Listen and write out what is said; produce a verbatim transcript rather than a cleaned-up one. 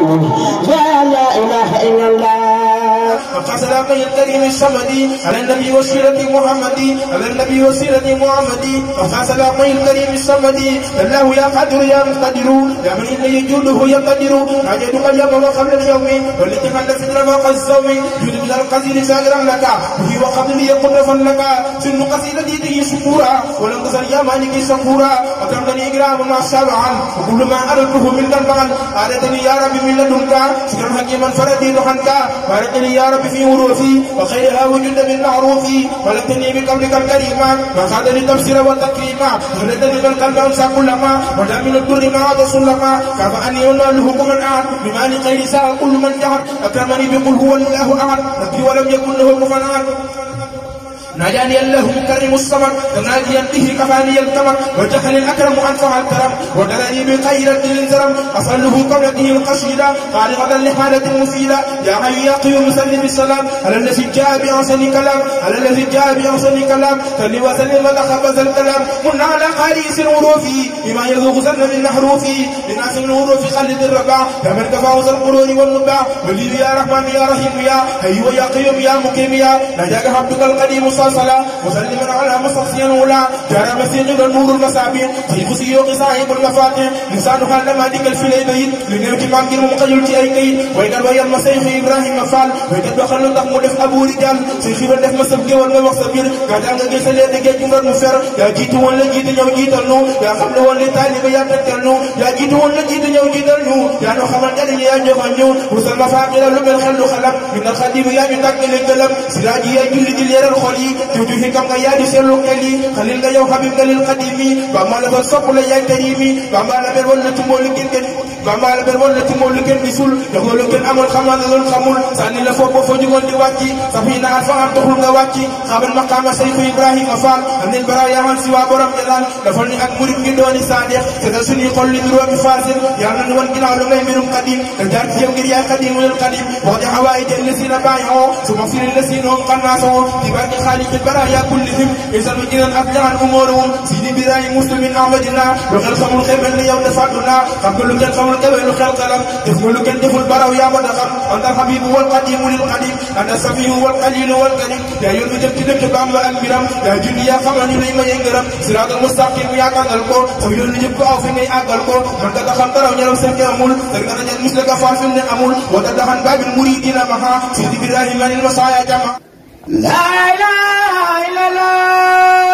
لا إله إلا الله وقصد أبي الكريم الصمدي على النبي وسيرة محمدي على النبي وسيرة محمدي وقصد أبي الكريم الصمدي الله يا قدر يا مقتدر يا من إلا يجوده يقدر نجدك اليوم وقبل اليوم والتي قد ستر فوق الزوم جود من القصير شاكرا لك وهي وقبل لي قدرا لك سن قصيدتي تي شكورا ولم تزل يا مالك شكورا وكرمني إكرام ما شابعا وكل ما أردته من البغل أردني يا ربي من لدنك شكرا حكيما فردي عنك باركني يا ربي في وروثي وخيرها وجد بالمعروف ولتني بقولك الكريم ما خادني تفسير والتكريم ولدني بالقلب أنسى كل ما ولا من الدر ما عاد سلما كفأني وناله كمن أعد بمال خير ساء كل من جهر أكرمني بقل هو الله أعد نبي ولم يكن له كفن أعد ناجاني الله مكرم الصمد ناجيا به كفاني التمر وجهل الأكرم أنفع الكرم ودرني بخيرة الزرم أصله قولته القصيدة خالقة لحالة مفيدة يا حي يا قيوم سلم بالسلام على الذي جاء بأحسن كلام على الذي جاء بأحسن كلام صل وسلم وتخبز الكلام من على قارئ الحروف بما يذوق سن من حروف لناس الحروف خلد الرباع يا من تفاوز القرون والنباع ولي يا رحمن يا رحيم يا حي ويا قيوم يا مقيم يا نجاك عبدك القديم صلاة مسلما على مصطفى ولا جرى مسيح النور المسابين في سيوق صاحب المفاتيح لسانها لما ديك في البيت لنركي مانجر مقيل تي اي كي ويدل ويا المسيح ابراهيم فال ويدل دخل دخ مو دف ابو رجال شيخ دف مسب جي ولا wax sabir ga nga gis le de gej ngar mu fer ya jitu won la jitu ñew jital nu ya xam ne won li talib ya tekal nu ya jitu won la jitu ñew jital nu ya no xamal dal ya joxal ñu rusal mafaqila lu mel xel lu xalam min al khadim ya ñu takale gelam siraji ya julli di leral xol yi tuuti fi kam nga yaa di seetlu xel yi xalil nga yow xabib nga lil xadimi Bamba la doon sopp la yaay karimi Bamba la ber woon na ci moolu kenn kenn Bamba la ber woon na ci moolu kenn gisul jox nga lu kenn amul xamal na loolu xamul sànni la foofu foo jugoon di wàcci safina alfa am taxul nga wàcci xamal maqaama Seydou Ibrahima Fall am nañ bara yaman si waa borom jalal dafal ni ak murid ngi dooni saadex seetal suñuy xol li juróomi fasil yàlla nañu woon ginnaaw lu ngay mbirum xadim te jaar ci yow ngir yaay xadimul xadim wax di xawaay te la si na bàyyoo su ma firi la si noom xannaasoo di barki xaalis البرايا كلهم إذا مجينا أبدعا أمورهم سيدي براي مسلم أحمدنا وخل خمول خيبا ليوم دفعتنا قبل كان خمول كبير خل قلم تفمل كان تفل براو يا مدخل أنت الحبيب والقديم للقديم أنت السفيه والقليل والكريم يا يوم جبت بام والأنبرام يا جني يا خماني لما ينقرم صراط المستقيم يا كنالكو سويون جبت أو فيني أقلكو من تدخل تراو نيرو سنك أمول تركنا جد مثلك فارفن أمول وتدخل باب المريدين مها سيدي براي من المصايا جمع لا إله إلا الله